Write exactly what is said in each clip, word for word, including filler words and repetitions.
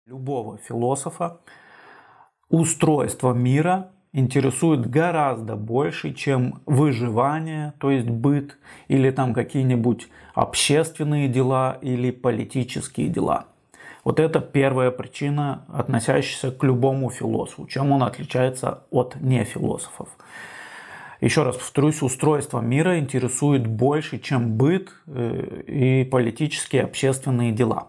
Любого философа устройство мира интересует гораздо больше, чем выживание, то есть быт, или там какие-нибудь общественные дела или политические дела. Вот это первая причина, относящаяся к любому философу, чем он отличается от нефилософов. Еще раз повторюсь, устройство мира интересует больше, чем быт и политические общественные дела.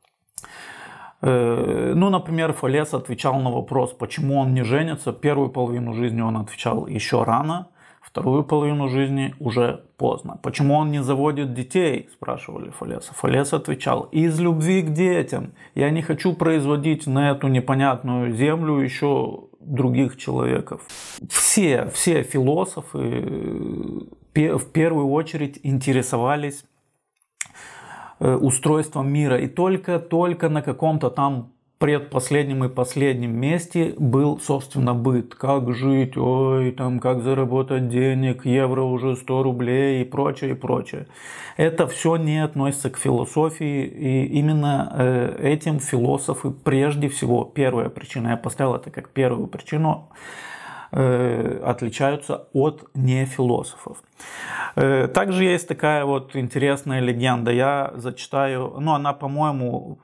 Ну, например, Фалес отвечал на вопрос, почему он не женится. Первую половину жизни он отвечал еще рано, вторую половину жизни уже поздно. Почему он не заводит детей, спрашивали Фалеса. Фалес отвечал, из любви к детям. Я не хочу производить на эту непонятную землю еще других человеков. Все, все философы в первую очередь интересовались устройством мира. И только-только на каком-то там предпоследнем и последнем месте был, собственно, быт. Как жить, ой, там, как заработать денег, евро уже сто рублей и прочее, и прочее. Это все не относится к философии. И именно этим философы прежде всего, первая причина, я поставил это как первую причину, отличаются от нефилософов. Также есть такая вот интересная легенда, я зачитаю, ну она, по-моему,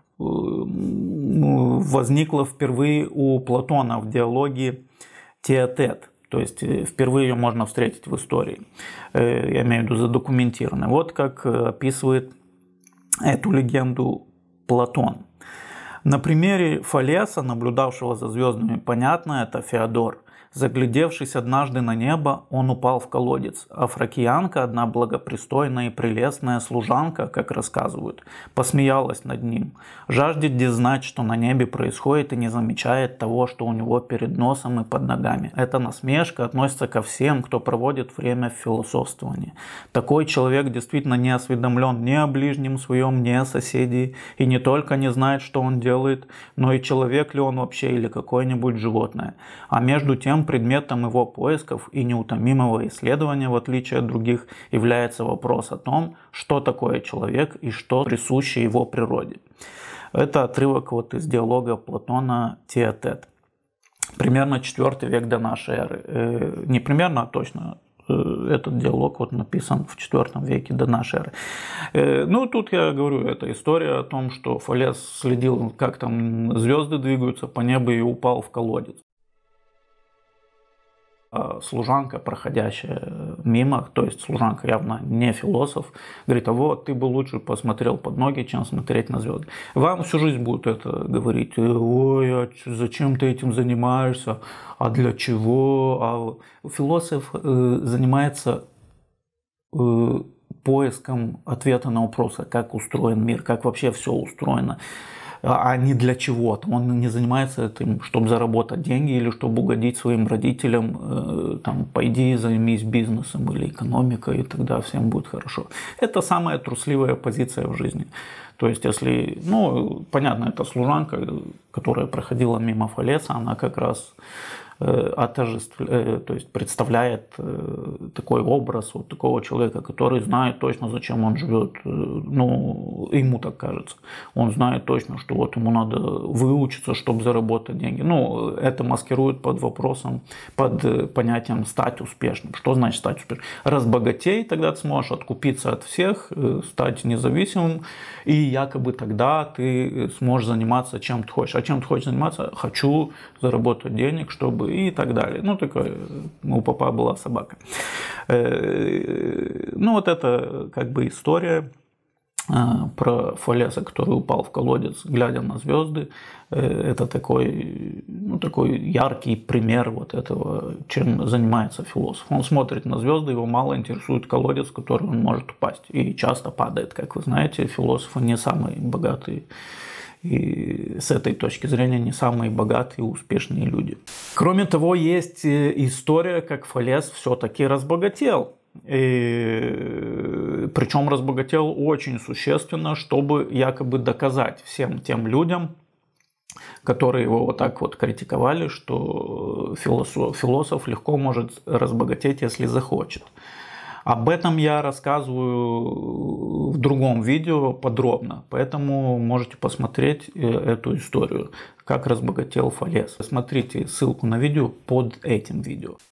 возникла впервые у Платона в диалоге Теотет, то есть впервые ее можно встретить в истории, я имею в виду задокументированно. Вот как описывает эту легенду Платон. На примере Фалеса, наблюдавшего за звездами, понятно, это Феодор. Заглядевшись однажды на небо, он упал в колодец, а фракиянка, одна благопристойная и прелестная служанка, как рассказывают, посмеялась над ним. Жаждет знать, что на небе происходит, и не замечает того, что у него перед носом и под ногами. Эта насмешка относится ко всем, кто проводит время в философствовании. Такой человек действительно не осведомлен ни о ближнем своем, ни о соседей, и не только не знает, что он делает, но и человек ли он вообще или какое-нибудь животное. А между тем, предметом его поисков и неутомимого исследования, в отличие от других, является вопрос о том, что такое человек и что присуще его природе. Это отрывок вот из диалога Платона Теотет. Примерно четвёртый век до нашей эры. Не примерно, а точно. Этот диалог вот написан в четвёртом веке до нашей эры. Ну, тут я говорю, это история о том, что Фалес следил, как там звезды двигаются по небу и упал в колодец. Служанка, проходящая мимо, то есть служанка явно не философ, говорит, а вот ты бы лучше посмотрел под ноги, чем смотреть на звезды. Вам всю жизнь будут это говорить, ой, а зачем ты этим занимаешься, а для чего? А философ занимается поиском ответа на вопросы, как устроен мир, как вообще все устроено, а не для чего-то. Он не занимается этим, чтобы заработать деньги или чтобы угодить своим родителям, там, пойди займись бизнесом или экономикой, и тогда всем будет хорошо. Это самая трусливая позиция в жизни. То есть, если, ну, понятно, это служанка, которая проходила мимо Фалеса, она как раз отождествляет, то есть представляет такой образ вот такого человека, который знает точно, зачем он живет. Ну, ему так кажется. Он знает точно, что вот ему надо выучиться, чтобы заработать деньги. Ну, это маскирует под вопросом, под понятием стать успешным. Что значит стать успешным? Разбогатей, тогда ты сможешь откупиться от всех, стать независимым, и якобы тогда ты сможешь заниматься чем ты хочешь. А чем ты хочешь заниматься? Хочу заработать денег, чтобы и так далее. Ну, такое, у папа была собака. Ну, вот это как бы история про Фалеса, который упал в колодец, глядя на звезды. Это такой, ну, такой яркий пример вот этого, чем занимается философ. Он смотрит на звезды, его мало интересует колодец, в который он может упасть. И часто падает, как вы знаете, философы не самые богатые. И с этой точки зрения не самые богатые и успешные люди. Кроме того, есть история, как Фалес все-таки разбогател. И, причем разбогател очень существенно, чтобы якобы доказать всем тем людям, которые его вот так вот критиковали, что философ, философ легко может разбогатеть, если захочет. Об этом я рассказываю в другом видео подробно, поэтому можете посмотреть эту историю, как разбогател Фалес. Смотрите ссылку на видео под этим видео.